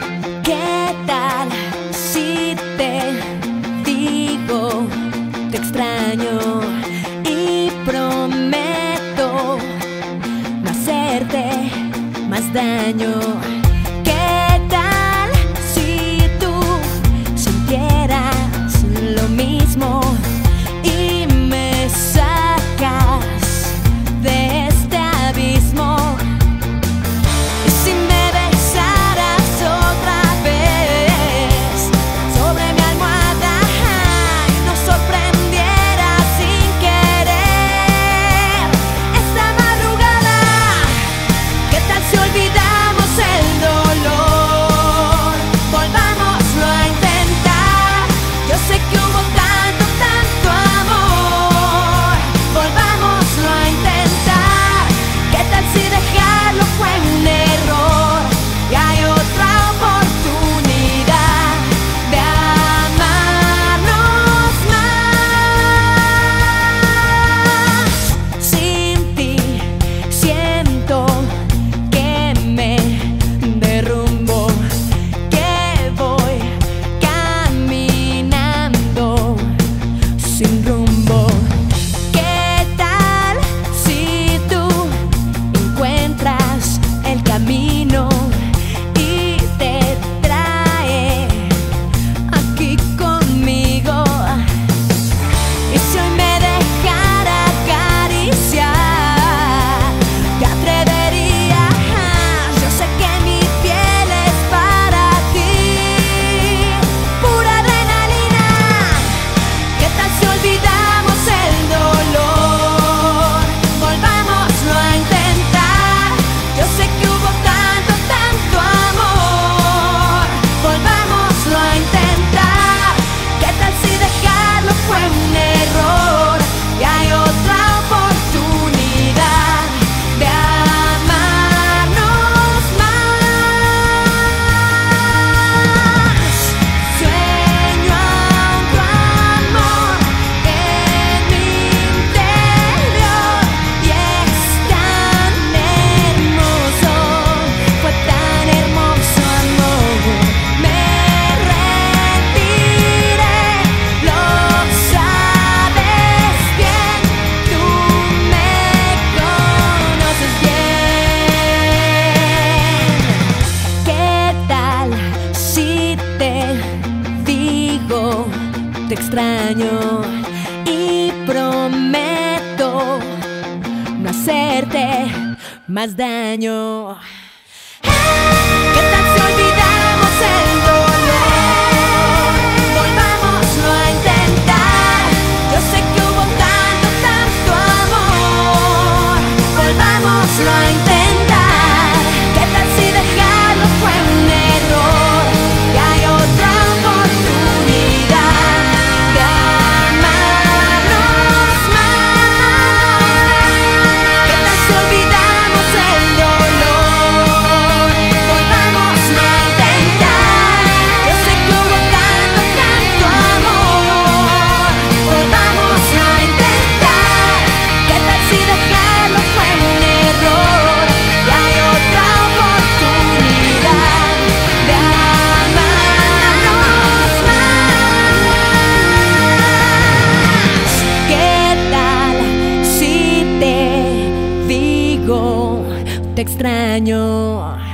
¿Qué tal si te digo te extraño y prometo no hacerte más daño? ¿Qué tal si tú sintieras lo mismo y me sacas de este abismo? Y si me besaras otra vez sobre mi almohada y nos sorprendiera sin querer esta madrugada. ¿Qué tal si olvidamos el dolor? Volvámoslo a intentar. Yo sé que hubo tanto, tanto amor. Volvámoslo a intentar. ¿Qué tal si dejarlo fue un error y hay otra oportunidad de amarnos más? Sin ti siento que me derrumbo, que voy caminando sin rumbo. ¿Qué tal si tú encuentras el camino y te trae aquí conmigo? Y si hoy me dejara acariciar, te atreverías. Yo sé que mi piel es para ti, pura adrenalina. ¿Qué tal si olvidamos el dolor? Volvámoslo a intentar. Yo sé que hubo tanto, tanto amor. Volvámoslo a intentar. ¿Qué tal si dejarlo fue un error y hay otra oportunidad de amarnos más? Sueño otro amor en mi interior y es tan hermoso, fue tan hermoso amor. Me rendiré, lo sabes bien, tú me conoces bien. ¿Qué tal si te digo te extraño y prometo no hacerte más daño? ¿Qué tal si olvidamos el dolor? Volvámoslo a intentar. Yo sé que hubo tanto, tanto amor. Volvámoslo a intentar. ¿Qué tal si dejarlo fue un error y hay otra oportunidad de amarnos más? ¿Qué tal si olvidamos el dolor? Volvámoslo a intentar. Yo sé que hubo tanto, tanto amor. Volvámoslo a intentar. ¿Qué tal si dejarlo fue un error y hay otra oportunidad de amarnos más? ¿Qué tal si te digo te extraño